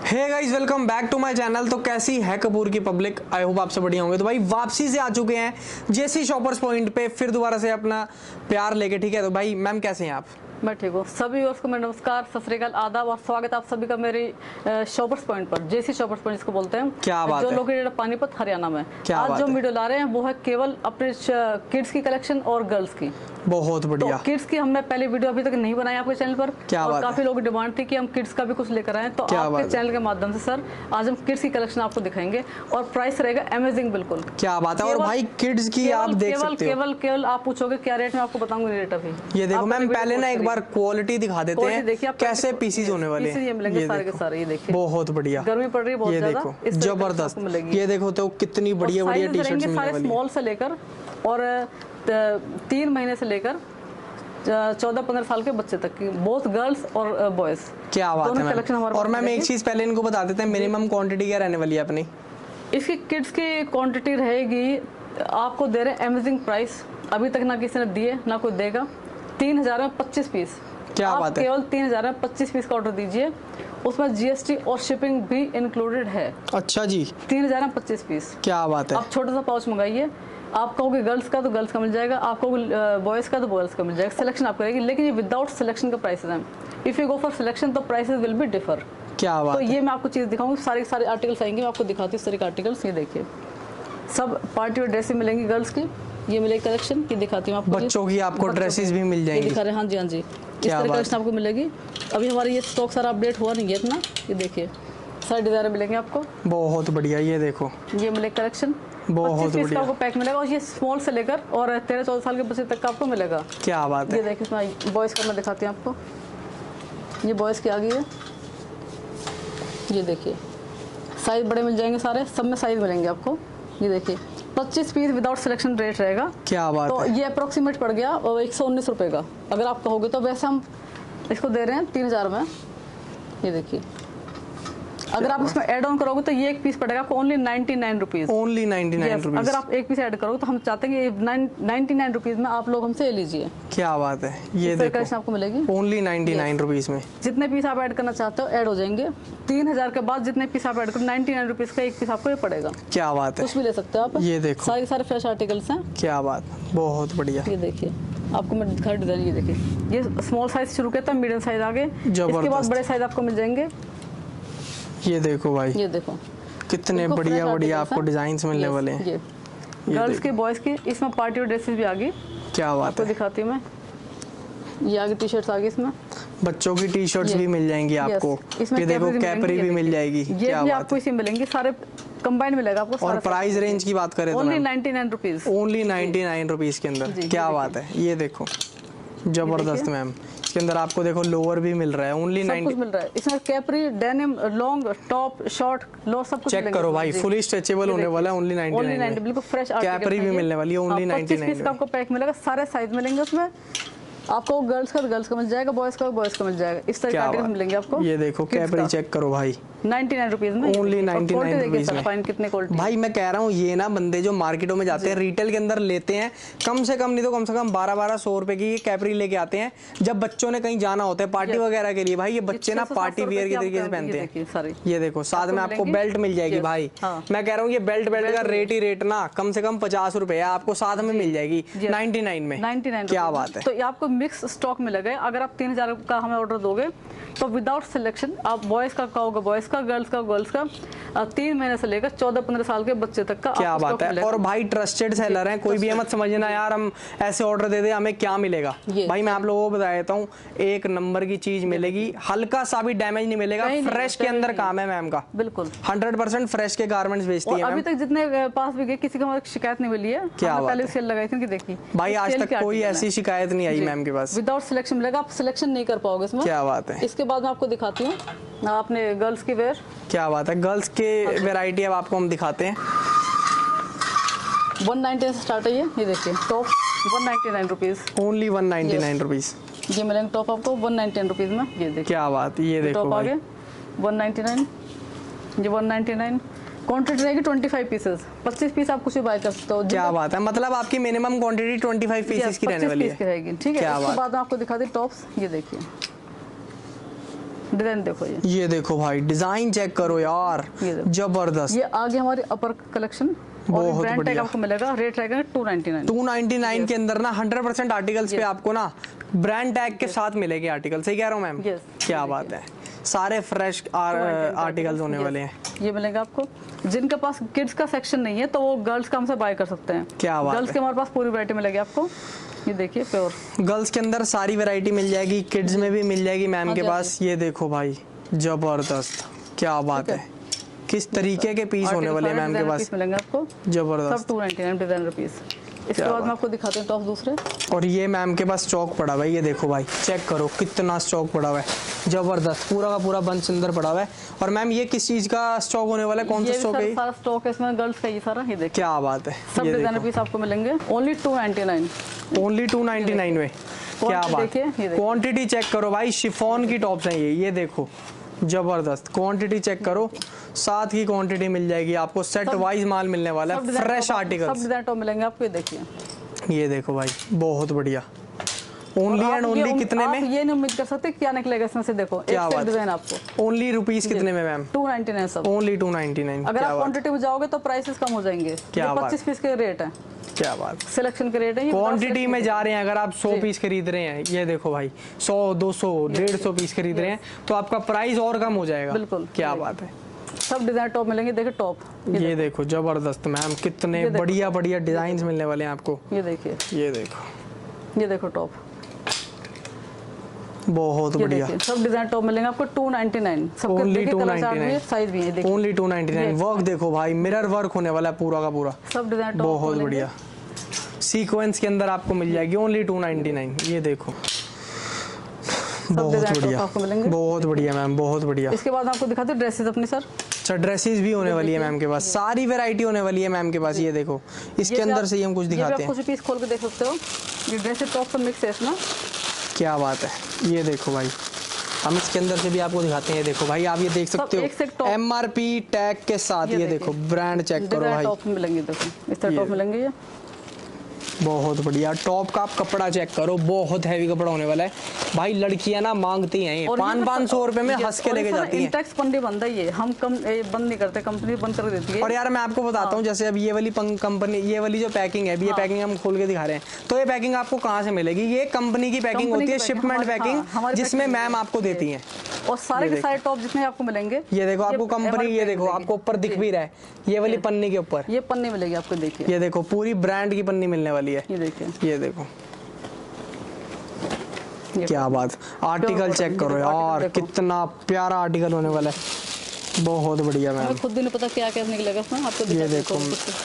Hey guys, welcome back to my channel. तो कैसी है कपूर की पब्लिक? आई होप आप सब बढ़िया होंगे। तो भाई वापसी से आ चुके हैं जेसी शॉपर्स पॉइंट पे, फिर दोबारा से अपना प्यार लेके। ठीक है, तो भाई मैम कैसे हैं आप? मैं ठीक हूँ। सभी व्यूअर्स को मेरा नमस्कार, सत श्री अकाल, आदाब और स्वागत आप सभी का मेरे शॉपर्स पॉइंट पर, जेसी शॉपर्स पॉइंट जिसको बोलते हैं। क्या बात जो है? लोकेटेड पानीपत हरियाणा में। आज जो वीडियो ला रहे हैं वो है केवल अपने किड्स की कलेक्शन और गर्ल्स की। बहुत बढ़िया। तो किड्स की हमने पहले वीडियो अभी तक नहीं बनाई आपके चैनल पर। क्या और काफी लोगों की डिमांड थी कि हम किड्स का भी कुछ लेकर आए, तो आपके चैनल के माध्यम से सर आज हम किड्स की कलेक्शन आपको दिखाएंगे और प्राइस रहेगा अमेजिंग बिल्कुल। क्या बात है। और भाई किड्स की आप देख सकते हो। केवल आप पूछोगे क्या रेट में, आपको बताऊंगा रेट अभी। ये देखो मैम, पहले ना एक बार क्वालिटी दिखा देते हैं कैसे पीसीज होने वाले हैं। ये मिलेंगे सारे के सारे। ये देखिए बहुत बढ़िया। गर्मी पड़ रही है बहुत ज्यादा, जबरदस्त। ये देखो तो कितनी बढ़िया बढ़िया टी शर्ट्स मिलने वाली हैं। स्मॉल से लेकर और 3 महीने से लेकर 14-15 साल के बच्चे तक की, बोथ गर्ल्स और बॉयज। क्या बात है। और मैम एक चीज पहले इनको बता देते हैं, मिनिमम क्वांटिटी क्या रहने वाली है अपनी? इसकी किड्स की क्वांटिटी रहेगी, आपको दे रहे हैं अमेजिंग प्राइस, अभी तक ना किसी ने दिए ना कोई देगा। 3000 में 25 पीस। क्या बात है। केवल 3000 में 25 पीस का ऑर्डर दीजिए, उसमें जीएसटी और शिपिंग भी इंक्लूडेड है। अच्छा जी। 3000 में 25 पीस। क्या बात है। आप छोटा सा पाउच मंगाइए, आप कहोगे गर्ल्स का तो गर्ल्स का मिल जाएगा, आप कहोगे बॉयज का तो बॉयज का मिल जाएगा। सिलेक्शन आप करेगी, लेकिन ये विदाउट सिलेक्शन का प्राइसेस हैं। If you go for selection तो प्राइसेस विल बी डिफर। क्या बात तो ये मैं आपको चीज दिखाऊंगी, सारे आर्टिकल्स आएंगे, मैं आपको दिखाती हूँ सारे आर्टिकल्स। ये देखिए सब पार्टी वेयर ड्रेसेस मिलेंगी गर्ल्स की। ये मिलेगी कलेक्शन की, दिखाती हूँ आपको। बच्चों की आपको ड्रेसेस भी मिल जाएंगी। दिखा रहे हैं, हाँ जी हाँ जी। इस तरह कलेक्शन आपको मिलेगी। अभी हमारे ये स्टॉक सारा अपडेट हुआ नहीं है इतना। ये देखिए सारे डिजाइन मिलेंगे आपको। बहुत बढ़िया। ये देखो ये मिलेगा कलेक्शन, बहुत बढ़िया। आपको पैक मिलेगा और ये स्मॉल से लेकर और 13-14 साल के बच्चे तक का आपको मिलेगा। क्या बात है। ये देखिए इसमें बॉयज का मैं दिखाती हूँ आपको। ये बॉयज की आ गई है। ये देखिए साइज बड़े मिल जाएंगे, सारे सब में साइज मिलेंगे आपको। ये देखिए 25 पीस विदाउट सिलेक्शन रेट रहेगा। क्या बात तो है। ये अप्रोक्सीमेट पड़ गया 119 रुपये का अगर आप कहोगे तो। वैसे हम इसको दे रहे हैं 3000 में। ये देखिए अगर आप इसमें ऐड ऑन करोगे तो ये एक पीस पड़ेगा आपको ओनली 99 रुपीज। Only 99 rupees. अगर आप एक पीस ऐड करोगे तो हम चाहते हैं कि 99 रुपीज में आप लोग हमसे ले लीजिए। क्या बात है। ये देखो आपको मिलेगी ओनली 99 रुपीज में। जितने पीस आप ऐड करना चाहते हो ऐड हो जाएंगे। 3000 के बाद जितने पीस आप ऐड करो 99 रुपीज का एक पीस आपको ये पड़ेगा। क्या बात है। कुछ भी ले सकते हो आप। ये देखो सारे फ्रेश आर्टिकल्स हैं। क्या बात, बहुत बढ़िया। ये देखिए आपको मैं दिखा डिजाइन। ये देखिए ये स्मॉल साइज शुरू करता है, मीडियम साइज आगे, इसके बाद बड़े साइज आपको मिल जाएंगे। ये देखो भाई, ये देखो कितने बढ़िया बढ़िया आपको डिजाइन्स मिलने वाले हैं। ये गर्ल्स के बॉयज की, इसमें पार्टी वेयर ड्रेसेस भी आ गई। क्या बात है। दिखाती हूँ मैं। ये आगे टी शर्ट्स आ गई, इसमें बच्चों की टी शर्ट्स भी मिल जाएंगी आपको। ये देखो कैपरी भी मिल जाएगी। ये भी आपको इसी मिलेंगी, सारे कंबाइंड मिलेगा आपको। और प्राइस रेंज की बात करें तो ओनली 99 रुपीज। ओनली 99 रुपीज के अंदर। क्या बात है। ये देखो जबरदस्त मैम। इसके अंदर आपको देखो लोअर भी मिल रहा है ओनली 90 मिल रहा है। इसमें capri, denim, long, top, short, लो सब कुछ चेक करो भाई, फुली स्ट्रेचेबल होने वाला है ओनली 99। बिल्कुल फ्रेश कैपरी भी मिलने वाली है ओनली 99 का आपको पैक मिलेगा। सारे साइज मिलेंगे उसमें आपको। गर्ल्स का गर्ल्स का मिल जाएगा, बॉयज का बॉयज का मिल जाएगा। इस तरह के आर्टिकल मिलेंगे आपको। ये देखो कैपरी चेक करो भाई, 99 रुपीज में ओनली 99 रुपीज में। कितने क्वालिटी भाई मैं कह रहा हूँ, ये ना बंदे जो मार्केटों में जाते हैं रिटेल के अंदर लेते हैं, कम से कम नहीं तो कम से कम 1200 रुपए की ये कैपरी लेके आते हैं। जब बच्चों ने कहीं जाना होता है पार्टी वगैरह के लिए, भाई ये बच्चे ना पार्टी वियर के तरीके से पहनते हैं। ये देखो साथ में आपको बेल्ट मिल जाएगी भाई। मैं कह रहा हूँ ये बेल्ट का रेट ना कम से कम 50 रुपए आपको साथ में मिल जाएगी 99 में। 99। क्या बात है। तो आपको मिक्स स्टॉक मिलेगा। अगर आप 3000 का हमें ऑर्डर दोगे तो विदाउट सिलेक्शन आप बॉयज का कहोगे बॉयज का, गर्ल्स का गर्ल्स का, 3 महीने से लेकर 14-15 साल के बच्चे तक का। क्या बात है। और भाई ट्रस्टेड सेलर है, कोई भी मत समझना यार हम ऐसे ऑर्डर दे दे हमें क्या मिलेगा। भाई मैं आप लोगों को बता देता हूँ, एक नंबर की चीज मिलेगी, हल्का सा भी डैमेज नहीं मिलेगा। फ्रेश के अंदर काम है मैम का, बिल्कुल 100% फ्रेश के गारमेंट्स बेचती है। अभी तक जितने पास भी गए किसी को हमारी शिकायत नहीं मिली है। क्या पहले सेल लगाई थी, देखी भाई आज तक कोई ऐसी शिकायत नहीं आई मैम के पास। विदाउट सिलेक्शन मिलेगा, आप सिलेक्शन नहीं कर पाओगे इसमें। क्या बात है। इसके बाद मैं आपको दिखाती हूँ आपने गर्ल्स की वेयर। क्या बात है। गर्ल्स के वैरायटी अब आपको हम दिखाते हैं। 199 से स्टार्ट है ये देखिए टॉप 199 रुपीज। Only 199 rupees. ये मिलेंगे टॉप आपको 199 रुपीज में। ये देखिए क्या बात। ये देखो टॉप आगे 199, ये 199। क्वांटिटी रहेगी 25 पीसेस। 25 पीस आप कुछ भी बाय कर सकते हो। क्या बात है। मतलब आपकी मिनिमम क्वांटिटी 25 पीसेस की रहने वाली है। ठीक है। इसके बाद मैं आपको दिखा दी टॉप्स। ये देखिए डिजाइन देखो ये देखो भाई, डिजाइन चेक करो यार, ये देखो। जबरदस्त। ये आगे हमारी अपर कलेक्शन और बहुत ब्रांड टैग बढ़िया। आपको मिलेगा, रेट रहेगा 299। 299 के अंदर ना 100% आर्टिकल्स पे आपको ना ब्रांड टैग के साथ मिलेंगे आर्टिकल, सही कह रहा हूँ मैम? Yes, क्या बात है, सारे फ्रेश आर्टिकल्स होने वाले हैं। ये मिलेगा आपको। जिनके पास किड्स का सेक्शन नहीं है तो वो गर्ल्स का हमसे बाय कर सकते हैं। क्या बात गर्ल्स है। के हमारे पास पूरी वैरायटी मिलेगी आपको। ये देखिए प्योर गर्ल्स के अंदर सारी वैरायटी मिल जाएगी, किड्स में भी मिल जाएगी मैम हाँ के जी, पास। ये देखो भाई, जबरदस्त, क्या बात है। किस तरीके के पीस होने वाले हैं मैम के पास, मिलेंगे आपको। जबरदस्त। सब 299 डिजाइनर पीस। इसके बाद मैं आपको दिखाते हैं टॉप दूसरे। और ये मैम के पास स्टॉक पड़ा हुआ है, ये देखो भाई, चेक करो कितना स्टॉक पड़ा हुआ है, जबरदस्त, पूरा का पूरा बंच अंदर पड़ा हुआ है। और मैम ये किस चीज का स्टॉक होने वाला है, कौन सा ये स्टॉक है? सारा स्टॉक है इसमें गर्ल्स का, ये सारा। ये देखिए क्या बात है, सब ये डिजाइनर देखो पीस आपको मिलेंगे ओनली 299। ओनली 299 में। क्या बात, देखिए, ये देखिए। क्वांटिटी चेक करो भाई, शिफॉन की टॉप्स हैं ये देखो, जबरदस्त। क्वांटिटी चेक करो, साथ की क्वांटिटी मिल जाएगी आपको, सेट वाइज माल मिलने वाला है, फ्रेश सब आर्टिकल्स। डिजाइन टॉप मिलेंगे आपको। ये देखिए, ये देखो भाई, बहुत बढ़िया। ओनली एंड ओनली कितने में? आप ये नहीं उम्मीद कर सकते क्या निकलेगा इसमें से। देखो क्या एक बात, डिजाइन आपको ओनली रुपीस कितने में मैम? 299 सब। ओनली 299। अगर क्या आप बात, क्वांटिटी में जाओगे तो प्राइसेस कम हो जाएंगे। क्या ये बात। 25 पीस के रेट है, क्या बात। सिलेक्शन के रेट है। ये क्वांटिटी में जा रहे हैं, अगर आप 100 पीस खरीद रहे हैं, ये देखो भाई, 100 200 150 पीस खरीद रहे हैं तो आपका प्राइस और कम हो जाएगा। बिल्कुल। क्या बात है। सब डिजाइन टॉप मिलेंगे। देखिए टॉप, ये देखो जबरदस्त मैम, कितने बढ़िया बढ़िया डिजाइन मिलने वाले हैं आपको। ये देखिए, ये देखो टॉप, बहुत ये बढ़िया। देखिए सब डिजाइन टॉप मिलेंगे आपको 299। सबके ओनली देखिए कलर चार्ट भी है, 299, साइज भी है। देखिए ओनली 299। वर्क देखो भाई, मिरर वर्क होने वाला है पूरा का पूरा, सब डिजाइन टॉप बहुत बढ़िया। सीक्वेंस के अंदर आपको मिल जाएगी ओनली 299। ये देखो, बहुत बढ़िया, आपको मिलेंगे। बहुत बढ़िया मैम, बहुत बढ़िया। इसके बाद आपको दिखाते हैं ड्रेसेस अपनी सर। अच्छा, ड्रेसेस भी होने वाली है मैम के पास, सारी वैरायटी होने वाली है मैम के पास। ये देखो, इसके अंदर से ही हम कुछ दिखाते हैं। कुछ पीस खोल के देख सकते हो। ये ड्रेसेस टॉप सब मिक्स है इसमें। क्या बात है, ये देखो भाई, हम इसके अंदर से भी आपको दिखाते हैं। ये देखो भाई, आप ये देख सकते हो MRP टैग के साथ। ये देखो ब्रांड चेक करो भाई, टॉप मिलेंगे। देखो इस तरह टॉप मिलेंगे। ये बहुत बढ़िया। टॉप का आप कपड़ा चेक करो, बहुत हैवी कपड़ा होने वाला है भाई। लड़कियां ना मांगती हैं, 500-500 रुपए में हंस के लेके जाती हैं। टैक्स बंदी बंदा ही है, हम कम बंद नहीं करते, कंपनी बंद कर देती है। और यार मैं आपको बताता हूँ, जैसे अब ये वाली कंपनी, ये वाली जो पैकिंग है, ये पैकिंग हम खोल के दिखा रहे हैं, तो ये पैकिंग आपको कहाँ से मिलेगी? ये कंपनी की पैकिंग होती है, शिपमेंट पैकिंग, जिसमें मैम आपको देती है। और सारे के सारे टॉप जितने आपको मिलेंगे, ये देखो आपको कंपनी, ये देखो आपको ऊपर दिख भी रहा है, ये वाली पन्नी के ऊपर, ये पन्नी मिलेगी आपको। देखिए ये देखो पूरी ब्रांड की पन्नी मिलने वाली है। ये देखिए, ये देखो, क्या बात। आर्टिकल चेक करो यार, कितना प्यारा आर्टिकल होने वाला है, बहुत बढ़िया मैम। हमें खुद भी नहीं पता क्या क्या निकलेगा इसमें, आपको ये देखो,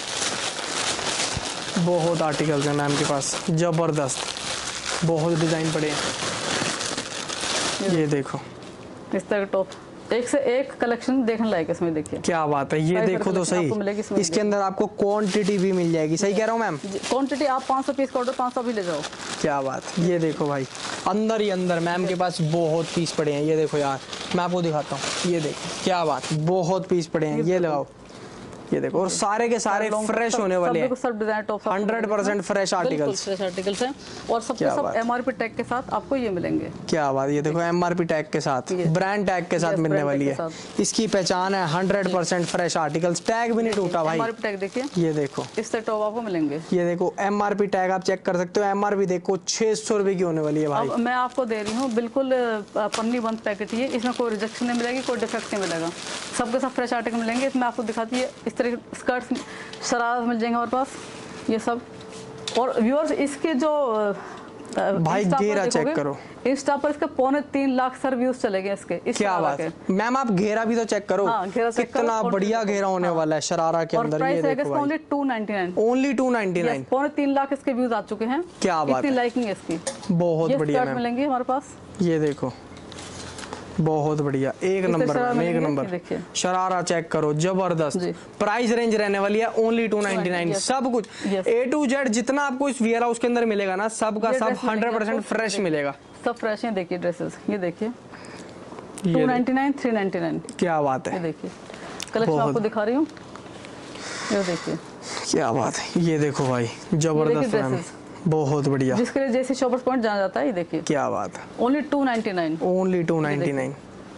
बहुत आर्टिकल्स हैं मैम के पास, जबरदस्त, बहुत डिजाइन पड़े हैं। ये देखो इस तरह का टॉप, एक से एक कलेक्शन देखने लायक इसमें। देखिए क्या बात है, ये देखो तो सही, इसके अंदर आपको क्वांटिटी भी मिल जाएगी। सही कह रहा हूँ मैम? क्वांटिटी आप 500 पीस का ऑर्डर 500 भी ले जाओ। क्या बात, ये देखो भाई, अंदर ही अंदर मैम के पास बहुत पीस पड़े हैं। ये देखो यार, मैं आपको दिखाता हूँ, ये देखो, क्या बात, बहुत पीस पड़े हैं। ये लगाओ, ये देखो, और सारे के सारे फ्रेश होने वाले हैं, सब design top 100% fresh articles, fresh articles हैं। और सबके सब MRP टैग के साथ आपको ये मिलेंगे। क्या बात, ये देखो MRP टैग के साथ, ब्रांड टैग के साथ मिलने वाली है। इसकी पहचान है 100% फ्रेश आर्टिकल्स, टैग भी नहीं टूटा भाई। MRP टैग देखिए, ये देखो, इस तरह टॉप आपको मिलेंगे। ये देखो MRP टैग आप चेक कर सकते हो। MRP देखो 600 रुपए की होने वाली है भाई। अब मैं आपको दे रही हूँ बिल्कुल पन्नी बंद पैकेट, ये इसमें कोई रिजेक्शन नहीं मिलेगी, कोई डिफेक्ट नहीं मिलेगा, सबके सब फ्रेश आर्टिकल मिलेंगे। इसमें आपको दिखाती है इस तरह की स्कर्ट्स, शरारा मिल जाएंगे हमारे पास, ये सब। और व्यूअर्स इसके जो भाई घेरा चेक करो, इंस्टा पर इसके 3.25 लाख सर व्यूज चले गए इसके। क्या बात है मैम, आप घेरा भी तो चेक करो। हाँ, घेरा चेक करो, कितना बढ़िया घेरा होने वाला है शरारा के अंदर। ये देखो भाई, ओनली 299, ओनली 299, 3.25 लाख इसके व्यूज आ चुके हैं। क्या बात इतनी है, लाइकिंग है इसकी, बहुत बढ़िया मैम। मिलेंगे हमारे पास। ये देखो, बहुत बढ़िया, एक नंबर मैम, एक नंबर। शरारा चेक करो, जबरदस्त। प्राइस रेंज रहने वाली है ओनली 299। सब कुछ A to Z जितना आपको इस वेयर हाउस के अंदर मिलेगा ना, सब का सब 100% फ्रेश मिलेगा, सब फ्रेश है। देखिए ड्रेसेस, ये देखिए 299, 399। क्या बात है, ये देखिए कलेक्शन आपको दिखा रही हूँ, ये देखिए, क्या बात है। ये देखो भाई, जबरदस्त मैम, बहुत बढ़िया, जिसके लिए जैसे शॉपर्स पॉइंट जाना जाता है। ये देखिए, क्या बात है, ओनली 299, ओनली 299।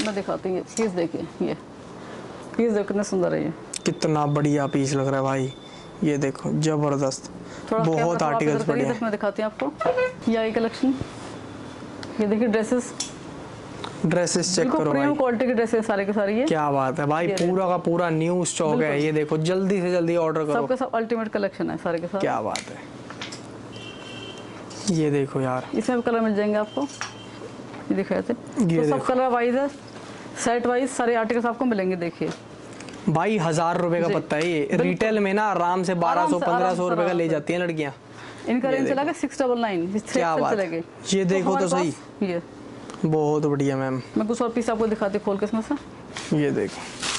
मैं दिखाती हूँ, पीस देखिए, ये पीस देखो कितना सुंदर है ये। कितना बढ़िया पीस लग रहा है भाई, ये देखो जबरदस्त, बहुत आर्टिकल्स बढ़िया हैं। मैं दिखाती हूँ आपको, ये आई कलेक्शन, ये देखिए ड्रेसेस चेक करो भाई, प्रीमियम क्वालिटी के ड्रेसेस सारे के सारे। ये क्या बात है भाई, पूरा का पूरा न्यू स्टॉक है। ये देखो जल्दी से जल्दी ऑर्डर करो, सबके सब अल्टीमेट कलेक्शन है सारे के सारे। क्या बात है, ये देखो यार, इसमें भी कलर मिल जाएंगे आपको, ये दिखाए थे तो सब कलर वाइज है, सेट वाइज सारे आर्टिकल्स आपको मिलेंगे। देखिए भाई 1000 रुपए का पत्ता है ये, रिटेल में ना आराम से 1200-1500 रुपए का ले जाती हैं लड़कियां। इनका रेंज चला गया 699, क्या बात है, ये देखो तो सही, ये बहुत बढ़िया मैम। मैं कुछ और पीस आपको दिखाती हूँ खोल के इसमें से, ये देखो,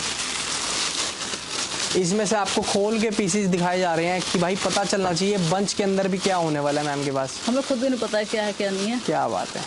इसमें से आपको खोल के पीसेस दिखाए जा रहे हैं कि भाई पता चलना चाहिए बंच के अंदर भी क्या होने वाला है मैम के पास। हमें खुद भी नहीं पता है क्या है क्या नहीं है। क्या बात है,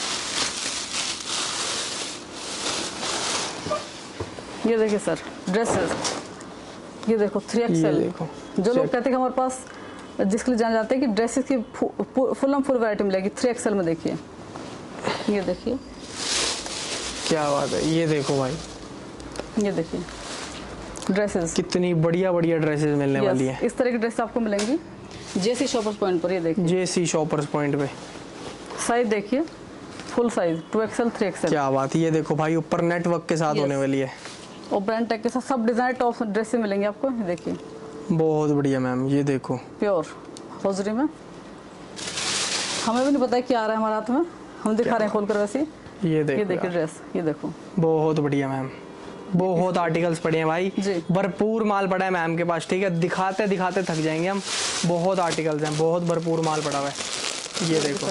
ये देखिए सर ड्रेसेस, ये देखो 3XL। देखो जो लोग कहते हैं कि हमारे पास, जिसके लिए जान जाते हैं कि ड्रेसेस की फुल वैरायटी मिलेगी 3XL में। देखिए ये देखिए, क्या बात है, ये देखो भाई, ये देखिए ड्रेसेस कितनी बढ़िया बढ़िया ड्रेसेस मिलने वाली है। इस तरह की ड्रेस आपको मिलेंगी जेसी शॉपर्स पॉइंट पर। ये देखिए जेसी शॉपर्स पॉइंट पे, साइज देखिए फुल साइज 2XL 3XL। क्या बात है, ये देखो भाई ऊपर नेटवर्क के साथ होने वाली है, और ब्रांड टैग के साथ सब डिजाइन टॉप ड्रेसेस मिलेंगे आपको। ये देखिए बहुत बढ़िया मैम, ये देखो प्योर हॉजरी में, हमें भी नहीं पता है क्या आ रहा है हमारे हाथ में, हम दिखा रहे हैं खोल कर वैसे। ये देखो ड्रेस, ये देखो बहुत बढ़िया मैम, बहुत आर्टिकल्स पड़े हैं भाई, भरपूर माल पड़ा है मैम के पास। ठीक है, दिखाते दिखाते थक जाएंगे हम, बहुत आर्टिकल्स हैं, बहुत भरपूर माल पड़ा हुआ है। ये देखो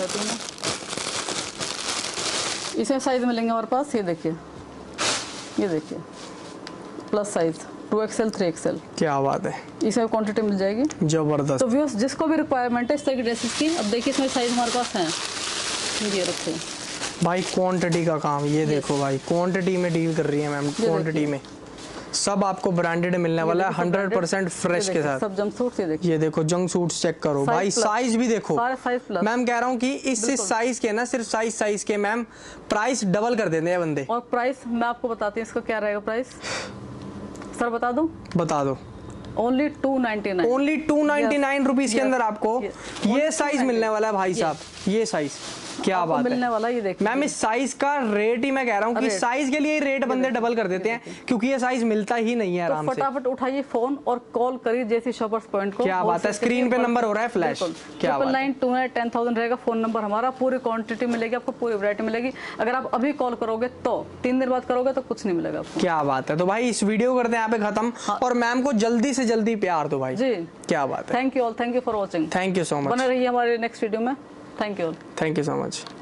इसमें साइज मिलेंगे हमारे पास, ये देखिए, ये देखिए प्लस साइज 2XL 3XL। क्या बात है, इसमें क्वांटिटी मिल जाएगी जबरदस्त। तो व्यूअर्स जिसको भी रिक्वायरमेंट है इस तरह की ड्रेसेस की, अब देखिए इसमें साइज हमारे पास है, ये रखे भाई क्वांटिटी का काम, ये देखो भाई क्वांटिटी में डील कर रही है मैम, क्वांटिटी में सब आपको ब्रांडेड मिलने वाला है 100% फ्रेश के साथ। सब जंपसूट्स, ये देखो जंग सूट्स चेक करो भाई, साइज भी देखो। मैम कह रहा हूँ कि इस साइज के ना, सिर्फ साइज के मैम प्राइस डबल कर देते हैं बंदे। और प्राइस मैं आपको बताती हूँ इसका क्या रहेगा प्राइस, सर बता दो ओनली 299, ओनली 299 रुपीज के अंदर आपको ये साइज मिलने वाला है भाई साहब, ये साइज क्या बात है मिलने वाला। ये देखिए मैम, इस साइज का रेट ही मैं कह रहा हूँ कि साइज के लिए रेट बंदे डबल कर देते हैं, क्योंकि ये साइज मिलता ही नहीं है आराम से। फटाफट उठाइए फोन और कॉल करिए जेसी शॉपर्स पॉइंट को। क्या बात है, स्क्रीन पे नंबर हो रहा है फ्लैश। क्या बात है, 999291000 रहेगा फोन नंबर हमारा, पूरी क्वांटिटी मिलेगी आपको, पूरी वैरायटी मिलेगी। अगर आप अभी कॉल करोगे तो 3 दिन बाद करोगे तो कुछ नहीं मिलेगा आपको। क्या बात है, तो भाई इस वीडियो करते हैं यहाँ पे खत्म, और मैम को जल्दी से जल्दी प्यार दो भाई जी। क्या बात है, thank you all, thank you for watching, thank you so much, बने रहिए हमारे नेक्स्ट वीडियो में। Thank you all, thank you so much.